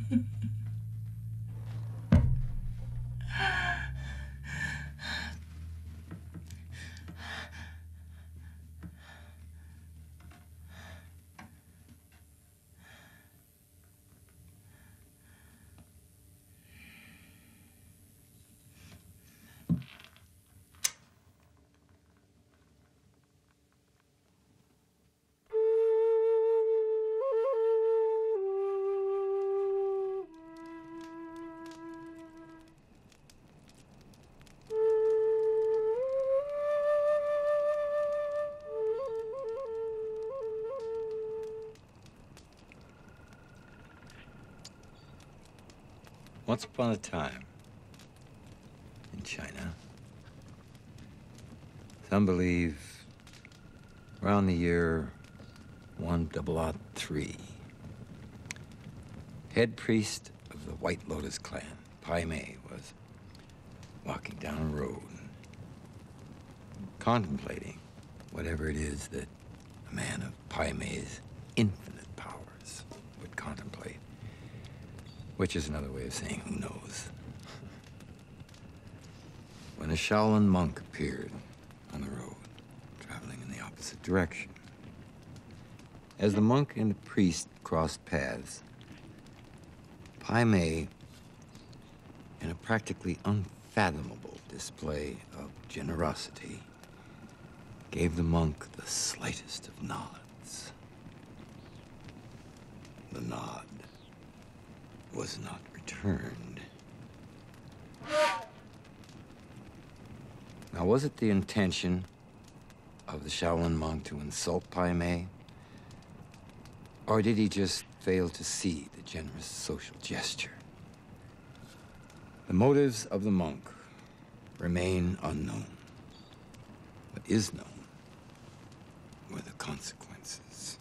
Once upon a time, in China, some believe around the year 1003, head priest of the White Lotus clan, Pai Mei, was walking down a road, contemplating whatever it is that a man of Pai Mei's infinite powers would contemplate. Which is another way of saying, who knows? When a Shaolin monk appeared on the road, traveling in the opposite direction. As the monk and the priest crossed paths, Pai Mei, in a practically unfathomable display of generosity, gave the monk the slightest of nods. The nod was not returned. Now, was it the intention of the Shaolin monk to insult Pai Mei? Or did he just fail to see the generous social gesture? The motives of the monk remain unknown. What is known were the consequences.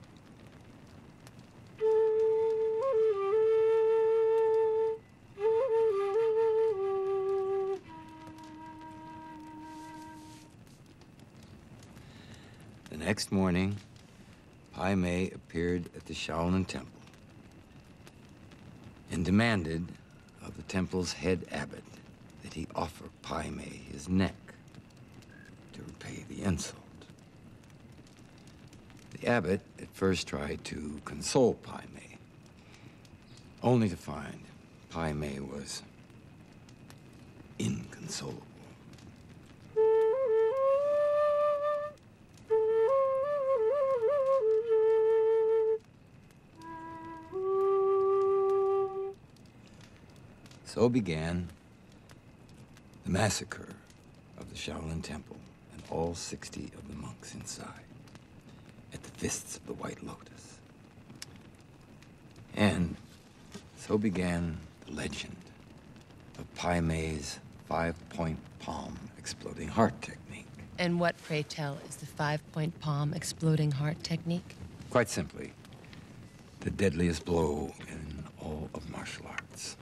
The next morning, Pai Mei appeared at the Shaolin Temple and demanded of the temple's head abbot that he offer Pai Mei his neck to repay the insult. The abbot at first tried to console Pai Mei, only to find Pai Mei was inconsolable. So began the massacre of the Shaolin Temple and all 60 of the monks inside at the fists of the White Lotus. And so began the legend of Pai Mei's 5-point palm exploding heart technique. And what, pray tell, is the 5-point palm exploding heart technique? Quite simply, the deadliest blow in all of martial arts.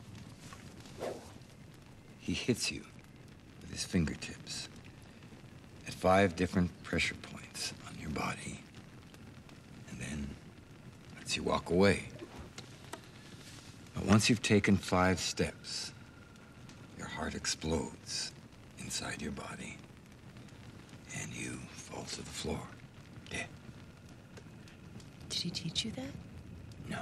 He hits you with his fingertips at 5 different pressure points on your body, and then lets you walk away. But once you've taken 5 steps, your heart explodes inside your body, and you fall to the floor, dead. Did he teach you that? No.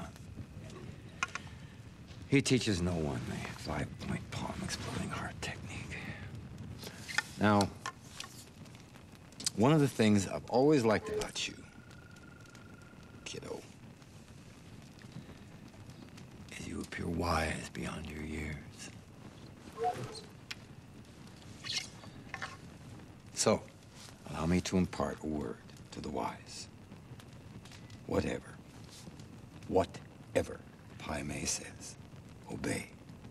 He teaches no one the 5-point palm exploding heart technique. Now, one of the things I've always liked about you, kiddo, is you appear wise beyond your years. So, allow me to impart a word to the wise. Whatever Pai Mei says, obey.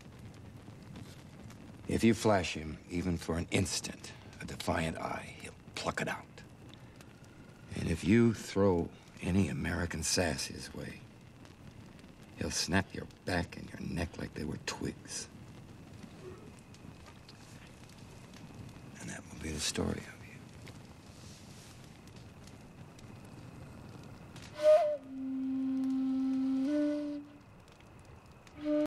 If you flash him, even for an instant, a defiant eye, he'll pluck it out. And if you throw any American sass his way, he'll snap your back and your neck like they were twigs. And that will be the story of it.